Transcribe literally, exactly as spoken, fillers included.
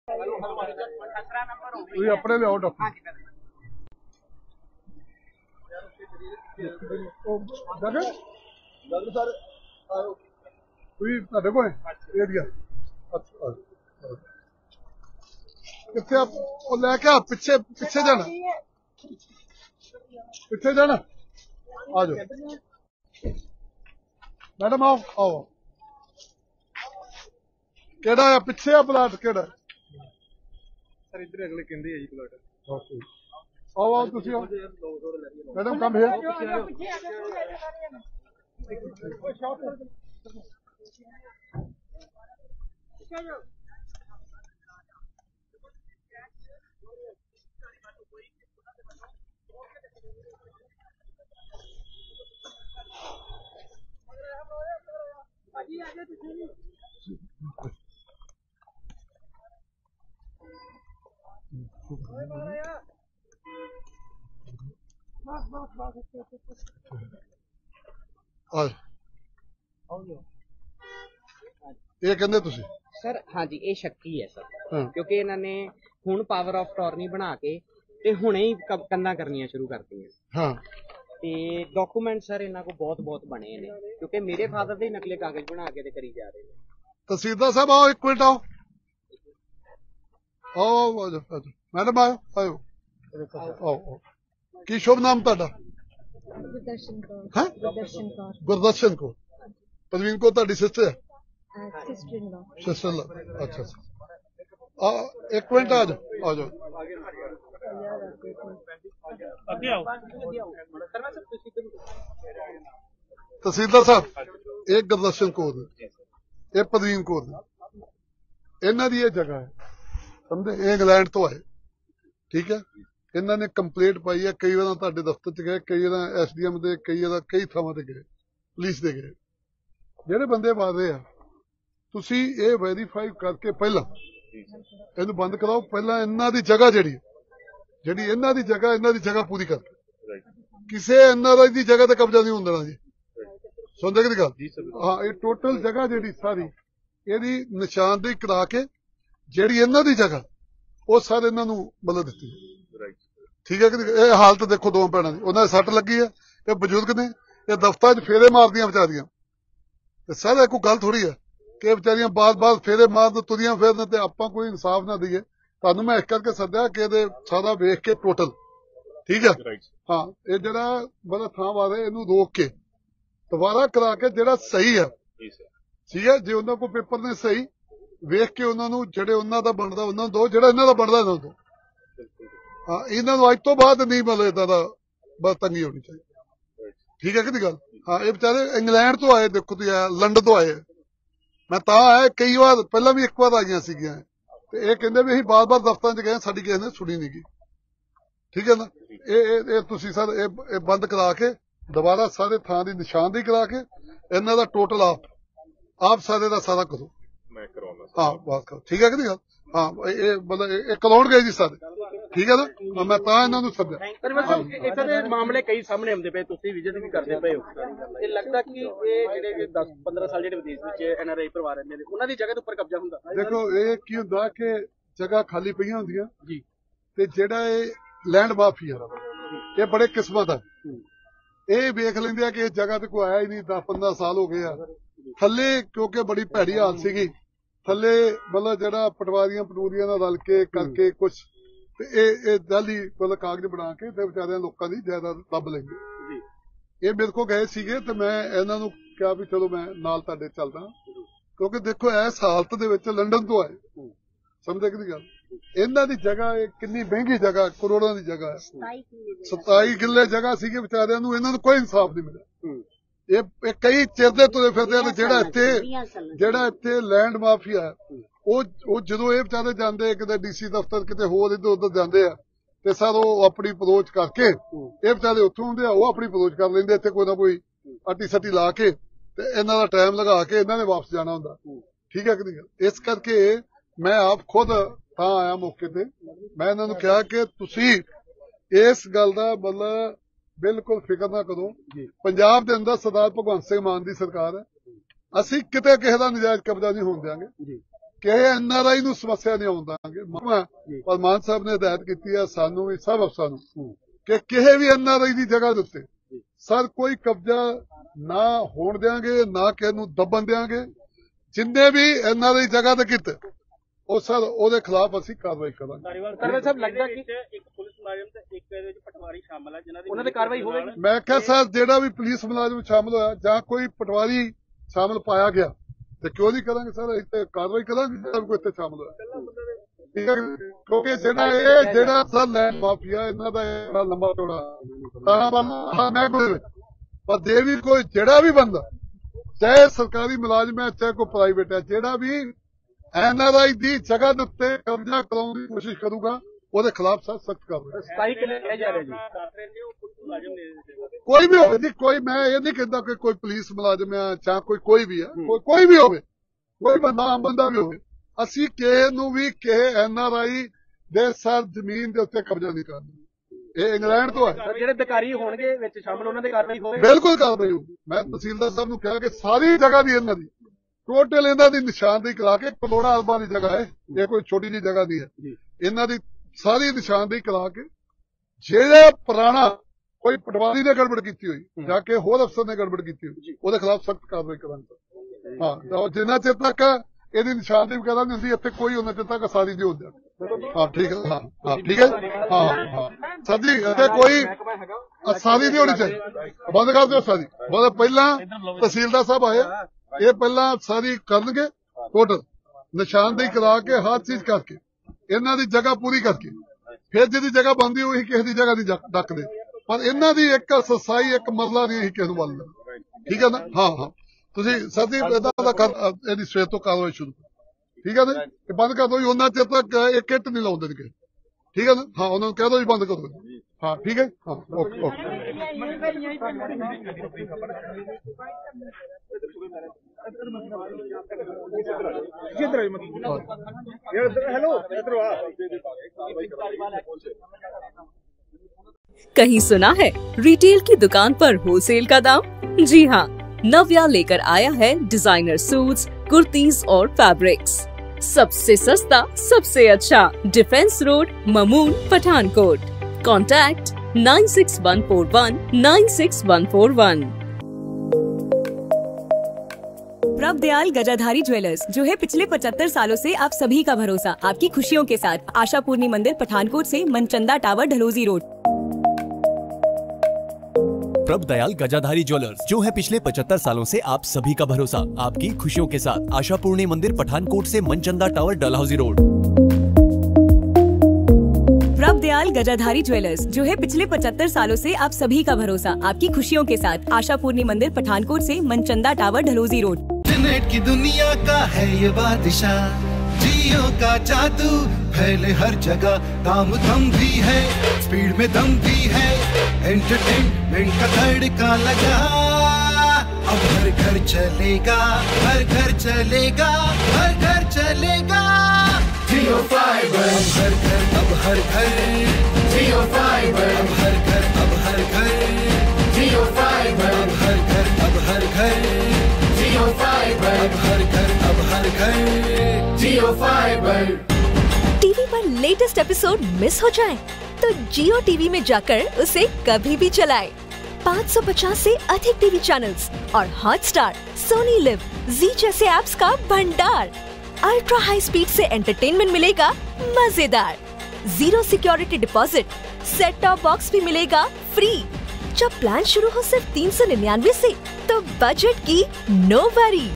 ਤੁਸੀਂ ਆਪਣੇ ਲਿਆਓ ਡਾਕਟਰ ਡਾਕਟਰ ਡਾਕਟਰ ਸਰ ਤੁਸੀਂ ਤੁਹਾਡੇ ਕੋਲ ਏਰੀਆ ਅੱਛਾ ਕਿੱਥੇ ਉਹ ਲੈ ਕੇ ਪਿੱਛੇ ਪਿੱਛੇ ਜਾਣਾ ਪਿੱਛੇ ਜਾਣਾ ਆ ਜਾਓ मैडम आओ आओ केड़ा है पिछे आ प्लाट केड़ा सर इधर अगले कहंदे है जी प्लाट ओके आओ आओ तुसी आओ मैडम कम है ये कहंदे तुसी सर हाँ जी ये शक्की है सर हाँ। क्योंकि इन्होंने हुण पावर ऑफ अटॉर्नी बना के ते हुणे ही कंधा करनियां शुरू कर दी हाँ ते डॉक्यूमेंट सर इन्हां को बहुत बहुत बने ने क्योंकि मेरे फादर दे नकली कागज बना के ते करी जा रहे हैं। तहसीलदार साहब आओ एक मिनट आओ आओ आओ मैडम आओ आओ आओ की शुभ नाम तुहाडा गुरदर्शन कौर है गुरदर्शन कौर गुरदर्शन को परवीन को तुहाडी सिस्टर है sister in law sister law अच्छा आ एक मिनट आ जाओ आ जाओ तहसीलदार साहब एक गुरदर्शन कौर एक परवीन कौर इन्हां दी ये जगह है समझे ये इंग्लैंड तो आए ठीक है इन्हां ने कंप्लेंट पाई है कई बार तुहाडे दफ्तर च गए कई बार एस डी एम दे कई बार कई थावां ते गए पुलिस दे गए ਜਿਹੜੇ ਬੰਦੇ ਮਾਰ ਰਹੇ ਆ ਤੁਸੀਂ ਇਹ ਵੈਰੀਫਾਈ ਕਰਕੇ ਪਹਿਲਾਂ ਇਹਨੂੰ ਬੰਦ ਕਰਾਓ ਪਹਿਲਾਂ ਇਹਨਾਂ ਦੀ ਜਗ੍ਹਾ ਜਿਹੜੀ ਜਿਹੜੀ ਇਹਨਾਂ ਦੀ ਜਗ੍ਹਾ ਇਹਨਾਂ ਦੀ ਜਗ੍ਹਾ ਪੂਰੀ ਕਰ ਕਿਸੇ ਐਨਆਰਆਈ ਦੀ ਜਗ੍ਹਾ ਤੇ ਕਬਜ਼ਾ ਨਹੀਂ ਹੁੰਦਾ ਜੀ ਸੁਣਦੇ ਕਿ ਗੱਲ ਹਾਂ ਇਹ ਟੋਟਲ ਜਗ੍ਹਾ ਜਿਹੜੀ ਸਾਰੀ ਇਹਦੀ ਨਿਸ਼ਾਨਦੇਹੀ ਕਰਾ ਕੇ ਜਿਹੜੀ ਇਹਨਾਂ ਦੀ ਜਗ੍ਹਾ ਉਹ ਸਾਰੇ ਇਹਨਾਂ ਨੂੰ ਮਤਲਬ ਦਿੱਤੀ ਠੀਕ ਹੈ ਕਿ ਇਹ ਹਾਲਤ ਦੇਖੋ ਦੋ ਭੈਣਾਂ ਦੀ ਉਹਨਾਂ ਦੀ ਸੱਟ ਲੱਗੀ ਹੈ ਇਹ ਬਜ਼ੁਰਗ ਨੇ ਇਹ ਦਫ਼ਤਰਾਂ 'ਚ ਫੇਰੇ ਮਾਰਦੀਆਂ ਵਿਚਾਰੀਆਂ सारा कोई गल थोड़ी है कि बेचारियां बार बार फेरे मारन तुरियां फिरन ते आपां कोई इंसाफ ना दईए तुहानूं मैं इस करके सद्दिया कि इहदे सारा वेख के टोटल ठीक है हाँ ये जिहड़ा मतलब थां वाले इहनूं रोक के दोबारा करा के जिहड़ा सही है ठीक है जे उन्हां कोल पेपर ने सही वेख के उन्हां नूं जिहड़े उन्हां दा बनदा उन्हां नूं दो जिहड़ा इन्हां दा बनदा इन्हां नूं दो हाँ इन्हां नूं अज तो बाद नहीं मतलब इदां दा बदतंगी होनी चाहिए ठीक है कि गल हाँ ये बेचारे इंग्लैंड तो आए देखो तुसीं लंडन तो आए मैं तां आया कई बार पहला भी एक बार आईयां सीगियां ते ये कहंदे भी असीं बार बार दफ्तरां च गए साडी किसी ने सुनी नहीं गई ठीक है ना ये तुसीं सर ये बंद करा के दोबारा सारे थां दी निशानदेही करा के इन्हां दा टोटल आप आप सारे दा सारा करो मैं करवाउणा हाँ बात करो ठीक है कि नहीं हाँ ये मतलब ये कराउणगे जी सारे ठीक है ना मैं तां इन्हां नूं सद्दिया इत्थे दे मामले कई सामने आउंदे पे तुसीं विजिट भी करदे पए हो ये लगदा कि ये जेहड़े दस पंद्रह साल जेहड़े विदेश विच एनआरआई परिवार रहंदे ने उन्हां दी जगह दे उपर कब्जा हुंदा देखो ये की हुंदा कि जगह खाली पईयां हुंदियां जी ते जेहड़ा ये लैंड माफिया ये बड़े किस्मां दा ये वेख लैंदे आ कि इस जगह ते कोई आया ही नहीं दस पंद्रह साल हो गए आ थल्ले क्योंकि बड़ी भैड़ी हालत सीगी थल्ले मतलब जेहड़ा पटवारियां पटूरियां नाल रल के करके कुछ दिल्ली मतलब कागज बना के बेचारे लोगों की जायदाद दब लेंगे ये मेरे को गए सीगे ते मैं इन्हों कहा भी चलो मैं नाल तुहाडे चलदा क्योंकि देखो इस हालत दे विच लंडन तो आए समझे कि गल इन्हां दी जगह कितनी महंगी जगह करोड़ों की जगह है सताई किले जगह सीगी बेचारियां नूं इन्हां नूं कोई इंसाफ नहीं मिलिया ये कई चिर दे तुरे फिरदे ने जेहड़ा इत्थे जेहड़ा इत्थे लैंड माफिया है ਉਹ ਜਦੋਂ ਇਹ ਵਿਚਾਰੇ ਜਾਂਦੇ ਕਿਤੇ ਡੀਸੀ ਦਫ਼ਤਰ ਕਿਤੇ ਹੋਰ ਇੱਧਰ ਉੱਧਰ ਜਾਂਦੇ ਆ ਤੇ ਸਰ ਉਹ ਆਪਣੀ ਅਪਰੋਚ ਕਰਕੇ ਇਹ ਵਿਚਾਰੇ ਉੱਥੋਂ ਆਉਂਦੇ ਆ ਉਹ ਆਪਣੀ ਅਪਰੋਚ ਕਰ ਲੈਂਦੇ ਇੱਥੇ ਕੋਈ ਨਾ ਕੋਈ ਅੱਟੀ ਸੱਟੀ ਲਾ ਕੇ ਤੇ ਇਹਨਾਂ ਦਾ ਟਾਈਮ ਲਗਾ ਕੇ ਇਹਨਾਂ ਨੇ ਵਾਪਸ ਜਾਣਾ ਹੁੰਦਾ ਠੀਕ ਹੈ ਕਿ ਨਹੀਂ ਇਸ ਕਰਕੇ ਮੈਂ ਆਪ ਖੁਦ ਤਾਂ ਆਇਆ ਮੌਕੇ ਤੇ ਮੈਂ ਇਹਨਾਂ ਨੂੰ ਕਿਹਾ ਕਿ ਤੁਸੀਂ ਇਸ ਗੱਲ ਦਾ ਮਤਲਬ ਬਿਲਕੁਲ ਫਿਕਰ ਨਾ ਕਰੋ ਪੰਜਾਬ ਦੇ ਅੰਦਰ ਸਰਦਾਰ ਭਗਵੰਤ ਸਿੰਘ ਮਾਨ ਦੀ ਸਰਕਾਰ ਹੈ ਅਸੀਂ ਕਿਤੇ ਕਿਸੇ ਦਾ ਨਜਾਇਜ਼ ਕਬਜ਼ਾ ਨਹੀਂ ਹੋਣ ਦਿਆਂਗੇ ਕਿਸੇ ਐਨ ਆਰ ਆਈ ਨੂੰ ਸਮੱਸਿਆ ਨਹੀਂ ਆਉਣ ਦਾਂਗੇ। ਪਰ ਮਾਨ ਸਾਹਿਬ ਨੇ ਹਦਾਇਤ ਕੀਤੀ ਹੈ ਸਾਨੂੰ ਵੀ, ਸਭ ਅਫਸਰਾਂ ਨੂੰ, ਕਿ ਕਿਸੇ ਵੀ ਐਨ ਆਰ ਆਈ ਦੀ ਜਗ੍ਹਾ ਦੇ ਉੱਤੇ ਸਰ ਕੋਈ ਕਬਜ਼ਾ ਨਾ ਹੋਣ ਦਿਆਂਗੇ, ਨਾ ਕਿਸੇ ਨੂੰ ਦੱਬਣ ਦਿਆਂਗੇ। ਜਿੰਨੇ ਵੀ ਐਨ ਆਰ ਆਈ ਜਗ੍ਹਾ ਤੇ ਕੀਤੇ ਉਹ ਸਰ ਉਹਦੇ ਖਿਲਾਫ ਅਸੀਂ ਕਾਰਵਾਈ ਕਰਾਂਗੇ। ਧਾਰੀਵਾਲ ਸਾਹਿਬ, ਲੱਗਦਾ ਕਿ ਇੱਕ ਪੁਲਿਸ ਮੁਲਾਜ਼ਮ ਤੇ ਇੱਕ ਇਹਦੇ ਵਿੱਚ ਪਟਵਾਰੀ ਸ਼ਾਮਲ ਹੈ, ਜਿਨ੍ਹਾਂ ਦੀ ਉਹਨਾਂ ਤੇ ਕਾਰਵਾਈ ਹੋਵੇਗੀ। ਮੈਂ ਕਿਹਾ ਸਰ ਜਿਹੜਾ ਵੀ ਪੁਲਿਸ ਮੁਲਾਜ਼ਮ ਸ਼ਾਮਲ ਹੋਇਆ ਜਾਂ ਕੋਈ ਪਟਵਾਰੀ ਸ਼ਾਮਲ ਪਾਇਆ ਗਿਆ ਤੇ ਕਿਉਂ ਨਹੀਂ ਕਰਾਂਗੇ ਸਰ, ਅਸੀਂ ਤੇ ਕਾਰਵਾਈ ਕਰਾਂਗੇ ਜਿਹੜਾ ਕੋਈ ਇੱਥੇ ਸ਼ਾਮਲ ਹੋਇਆ। ਠੀਕ ਹੈ, ਕਿਉਂਕਿ ਜਿਹੜਾ ਇਹ ਜਿਹੜਾ ਸਰ ਲੈਂਡ ਮਾਫੀਆ ਇਹਨਾਂ ਦਾ ਬੜਾ ਲੰਬਾ ਚੌੜਾ ਤਾਂ ਮੈਂ ਕੋਈ ਪਰ ਜੇ ਵੀ ਕੋਈ ਜਿਹੜਾ ਵੀ ਬੰਦਾ, ਚਾਹੇ ਸਰਕਾਰੀ ਮੁਲਾਜ਼ਮ ਹੈ ਚਾਹੇ ਕੋਈ ਪ੍ਰਾਈਵੇਟ ਹੈ, ਜਿਹੜਾ ਵੀ ਐਨ ਆਰ ਆਈ ਦੀ ਜਗ੍ਹਾ ਦੇ ਉੱਤੇ ਕਬਜ਼ਾ ਕਰਾਉਣ ਦੀ ਕੋਸ਼ਿਸ਼ ਕਰੂਗਾ ਉਹਦੇ ਖਿਲਾਫ ਸਰ ਸਖਤ ਕਾਰਵਾਈ। ਸਤਾਈ ਕਿੰਨੇ ਕਿਹਾ ਜਾ ਰਿਹਾ ਜੀ? ਕੋਈ ਵੀ ਹੋਵੇ ਜੀ, ਕੋਈ ਮੈਂ ਇਹ ਨਹੀਂ ਕਹਿੰਦਾ ਕਿ ਕੋਈ ਪੁਲਿਸ ਮੁਲਾਜ਼ਮ ਆ ਜਾਂ ਕੋਈ ਕੋਈ ਵੀ ਆ, ਕੋਈ ਕੋਈ ਵੀ ਹੋਵੇ, ਕੋਈ ਬੰਦਾ ਆਮ ਬੰਦਾ ਵੀ ਹੋਵੇ, ਅਸੀਂ ਕਿਸੇ ਨੂੰ ਵੀ ਕਿਸੇ ਐਨ ਆਰ ਆਈ ਦੇ ਸਰ ਜ਼ਮੀਨ ਦੇ ਉੱਤੇ ਕਬਜ਼ਾ ਨਹੀਂ ਕਰਨਾ। ਇਹ ਇੰਗਲੈਂਡ ਤੋਂ ਹੈ। ਜਿਹੜੇ ਅਧਿਕਾਰੀ ਹੋਣਗੇ ਵਿੱਚ ਸ਼ਾਮਲ, ਉਹਨਾਂ ਦੇ ਕਾਰਵਾਈ ਹੋਵੇਗੀ। ਬਿਲਕੁਲ ਕਾਰਵਾਈ ਹੋਊਗੀ। ਮੈਂ ਤਹਿਸੀਲਦਾਰ ਸਾਹਿਬ ਨੂੰ ਕਿਹਾ ਕਿ ਸਾਰੀ ਜਗ੍ਹਾ ਦੀ ਇਹਨਾਂ ਦੀ ਟੋਟਲ ਇਹਨਾਂ ਦੀ ਨਿਸ਼ਾਨਦੇਹੀ ਕਰਾ ਕੇ, ਕਰੋੜਾਂ ਅਰਬਾਂ ਦੀ ਜਗ੍ਹਾ ਹੈ, ਇਹ ਕੋਈ ਛੋਟੀ ਜਿਹੀ ਜਗ੍ਹਾ ਨਹੀਂ ਹੈ। ਇਹਨਾਂ ਦੀ ਸਾਰੀ ਨਿਸ਼ਾਨਦੇਹੀ ਕਰਾ ਕੇ ਜਿਹੜਾ ਪੁਰਾਣਾ ਕੋਈ ਪਟਵਾਰੀ ਨੇ ਗੜਬੜ ਕੀਤੀ ਹੋਈ ਜਾਂ ਕਿ ਹੋਰ ਅਫਸਰ ਨੇ ਗੜਬੜ ਕੀਤੀ ਹੋਈ ਉਹਦੇ ਖਿਲਾਫ ਸਖਤ ਕਾਰਵਾਈ ਕਰਾਂਗੇ। ਹਾਂ, ਜਿੰਨਾ ਚਿਰ ਤੱਕ ਇਹਦੀ ਨਿਸ਼ਾਨਦੇਹੀ ਵਗੈਰਾ ਨਹੀਂ ਹੁੰਦੀ ਇੱਥੇ ਕੋਈ ਉਹਨਾਂ ਚਿਰ ਤੱਕ ਸਾਰੀ ਨਹੀਂ ਹੁੰਦੀ। ਹਾਂ ਠੀਕ ਹੈ, ਹਾਂ ਹਾਂ ਠੀਕ ਹੈ, ਹਾਂ ਹਾਂ ਸਰ ਜੀ ਇੱਥੇ ਕੋਈ ਸਾਰੀ ਨਹੀਂ ਹੋਣੀ ਚਾਹੀਦੀ। ਬੰਦ ਕਰ ਦਿਓ ਸਾਰੀ। ਬਹੁਤ ਪਹਿਲਾਂ ਤਹਿਸੀਲਦਾਰ ਸਾਹਿਬ ਆਏ, ਇਹ ਪਹਿਲਾਂ ਸਾਰੀ ਕਰਨਗੇ ਟੋਟਲ ਨਿਸ਼ਾਨਦੇਹੀ ਕਰਾ ਕੇ ਹਰ ਚੀਜ਼ ਕਰਕੇ ਇਹਨਾਂ ਦੀ ਜਗ੍ਹਾ ਪੂਰੀ ਕਰਕੇ ਫਿਰ ਜਿਹਦੀ ਜਗ੍ਹਾ ਬਣਦੀ ਹੋਈ ਕਿਸੇ ਦੀ ਜਗ੍ਹਾ ਨਹੀਂ ਡੱਕਦੇ। ਪਰ ਇਹਨਾਂ ਦੀ ਇੱਕ ਸਸਾਈ ਇੱਕ ਮਰਲਾ ਨਹੀਂ ਅਸੀਂ ਕਿਸੇ ਨੂੰ ਵੱਲ। ਠੀਕ ਹੈ ਨਾ? ਹਾਂ ਹਾਂ ਤੁਸੀਂ ਸਰ ਜੀ ਇਹਦਾ ਇਹਦੀ ਸਵੇਰ ਤੋਂ ਕਾਰਵਾਈ ਸ਼ੁਰੂ ਕਰੋ। ਠੀਕ ਹੈ ਨਾ? ਇਹ ਬੰਦ ਕਰ ਦਿਓ ਜੀ, ਉਹਨਾਂ ਚਿਰ ਤੱਕ ਇੱਕ ਇੱਟ ਨਹੀਂ ਲਾਉਂਦੇ ਨੇ। ਠੀਕ ਹੈ ਨਾ? ਹਾਂ ਉਹਨਾਂ ਨੂੰ ਕਹਿ ਦਿਓ ਜੀ ਬੰਦ ਕਰੋ। ਹਾਂ ਠੀਕ ਹੈ, ਹਾਂ ਓਕੇ ਓਕੇ। कहीं सुना है रिटेल की दुकान पर होलसेल का दाम? जी हाँ, नव्या लेकर आया है डिजाइनर सूट्स, कुर्तीज और फैब्रिक्स। सबसे सस्ता, सबसे अच्छा, defence road, Mamun, Pathankot. Contact nine six one four one nine six one four one. Prabhdayal Gajadhari jewellers, जो है पिछले पचहत्तर सालों से आप सभी का भरोसा, आपकी खुशियों के साथ। आशापूर्णी मंदिर, पठानकोट से Manchanda tower, Dalhousie road. Prabhdayal Gajadhari jewellers, जो है पिछले पचहत्तर सालों से आप सभी का भरोसा, आपकी खुशियों के साथ। आशापूर्णी मंदिर, पठानकोट से Manchanda tower, Dalhousie road. Prabhdayal Gajadhari jewellers, जो है पिछले पचहत्तर सालों से आप सभी का भरोसा, आपकी खुशियों के साथ। आशापूर्णी मंदिर, पठानकोट से Manchanda tower, Dalhousie road. Internet की दुनिया का है ये बादशाह, जियो का जादू फैले हर जगह। दाम कम भी है, स्पीड में दम भी है, एंटरटेनमेंट का तड़का लगा। अब हर घर चलेगा, हर घर चलेगा, हर घर चलेगा जियो फाइबर। अब हर घर, अब हर घर जियो फाइबर। अब हर घर, अब हर घर जियो फाइबर। अब हर घर, अब हर घर जियो फाइबर। अब हर घर, अब हर घर जियो फाइबर। टीवी पर लेटेस्ट एपिसोड मिस हो जाए तो जियो टीवी में जाकर उसे कभी भी चलाएं। पाँच सौ पचास से अधिक टीवी चैनल्स और हॉटस्टार, सोनी लिव, जी जैसे ऐप्स का भंडार। अल्ट्रा हाई स्पीड से एंटरटेनमेंट मिलेगा मजेदार। Zero security deposit, set top box भी मिलेगा फ्री। जब प्लान शुरू हो सिर्फ तीन सौ निन्यानवे से, तो बजट की नो वरी।